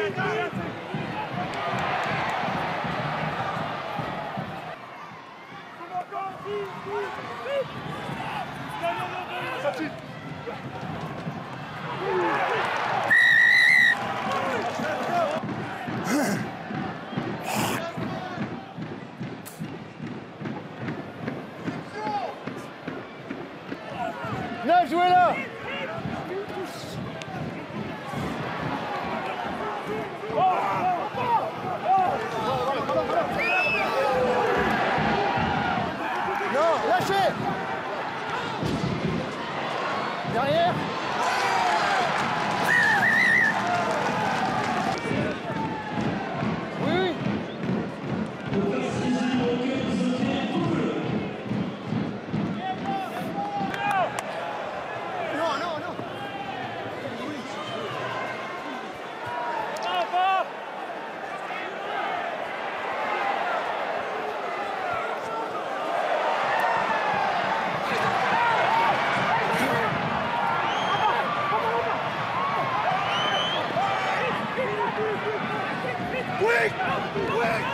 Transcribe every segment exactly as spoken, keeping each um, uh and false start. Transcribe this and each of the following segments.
Bien joué là. Non, lâchez. Derrière. Oui, oui. Non, non, non. Quick! Quick!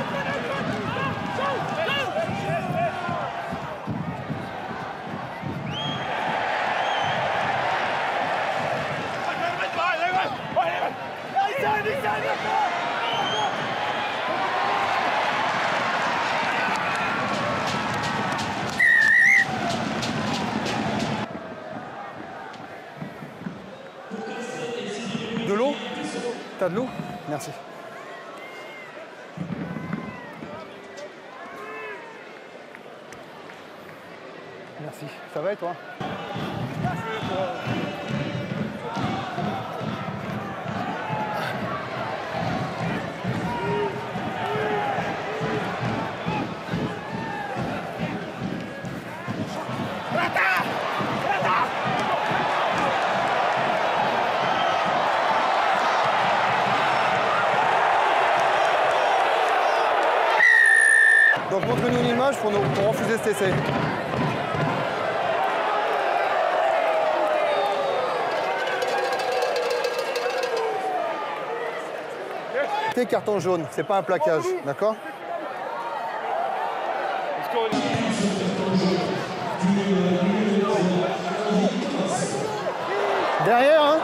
De l'eau? T'as de l'eau? Merci. Merci. Ça va et toi? Donc montre-nous une image pour, nous, pour refuser cet essai. C'est carton jaune, c'est pas un plaquage, d'accord? Derrière, hein?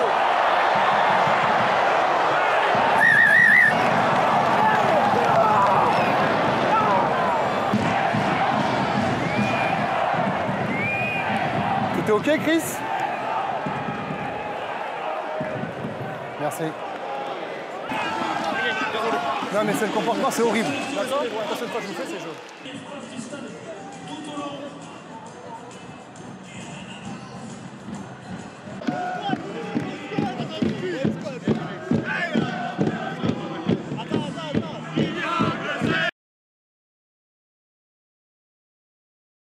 Tout est ok, Chris? Merci. Non mais c'est le comportement, c'est horrible. D'accord? La prochaine fois que je vous fais, c'est jaune.